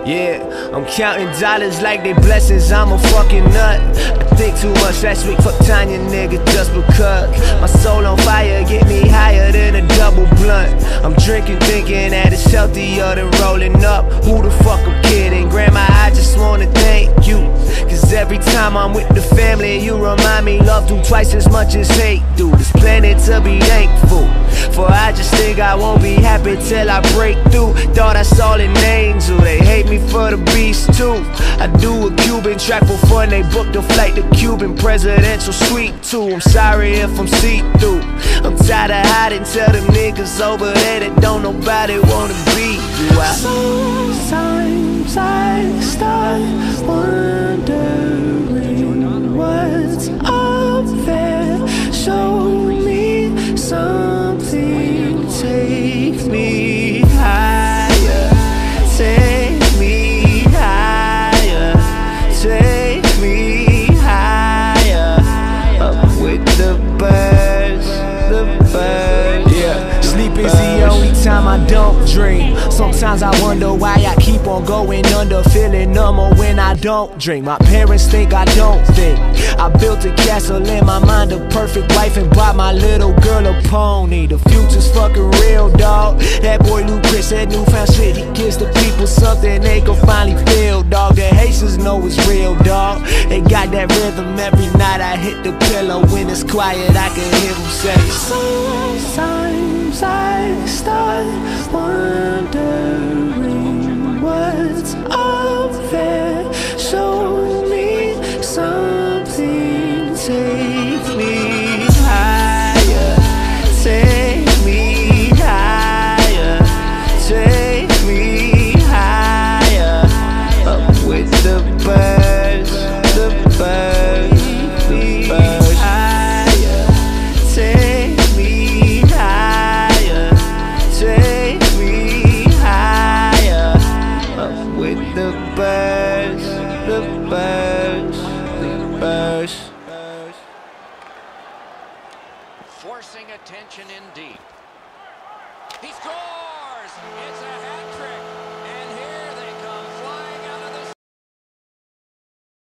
Yeah, I'm counting dollars like they blessings, I'm a fucking nut. I think too much last week, fuck Tanya, nigga, just because. My soul on fire, get me higher than a double blunt. I'm drinking, thinking that it's healthier than rolling up. Who the fuck I'm kidding? Grandma, I just wanna thank you, cause every time I'm with the family, you remind me love do twice as much as hate do. There's plenty to be thankful for. I just think I won't be happy till I break through. Thought I saw an angel, they hate me for the beast too. I do a Cuban track for fun, they booked a flight to Cuban presidential suite too. I'm sorry if I'm see-through, I'm tired of hiding, tell them niggas over there that don't nobody wanna be you. Sometimes I start wondering what's up there. Show me something, take me higher, take me higher, take me higher, up with the birds, the birds. Yeah, sleep is the only time I don't dream. Sometimes I wonder why I keep on going under, feeling number when I don't drink. My parents think I don't think. I built a castle in my mind, a perfect wife, and bought my little girl a pony. The future's fucking real, dog. That boy Luke Chris, that newfound shit, he gives the people something they can finally feel, dog. The Haitians know it's real, dog. They got that rhythm every night I hit the pillow. When it's quiet, I can hear them say. Sometimes I start wondering what's up there. Show me something, take me higher, take me higher, take me higher, up with the birds, the birds, the birds. Higher, take me higher, take me higher, up with the birds, the birds, the birds. Forcing attention in deep. He scores! It's a hat trick!